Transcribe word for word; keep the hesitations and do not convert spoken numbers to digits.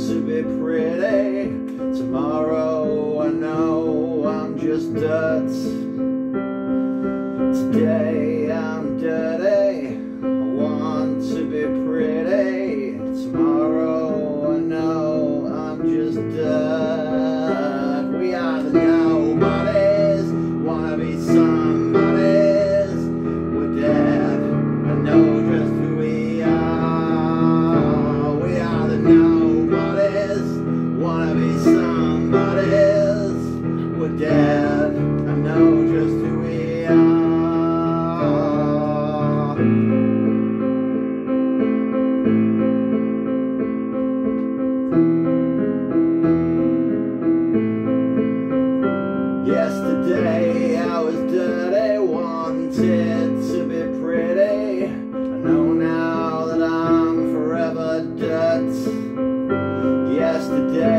to be pretty. Tomorrow I know I'm just dirt. Today I'm dirty. I want to be pretty. Tomorrow I know I'm just dirt. We are the nobodies, wanna be somebodies. We're dead, I know just who we are. We are the nobodies, wanna be somebodies. We're dead, I know just who we are. Yesterday I was dirty, wanted to be pretty. I know now that I'm forever dirt. Yesterday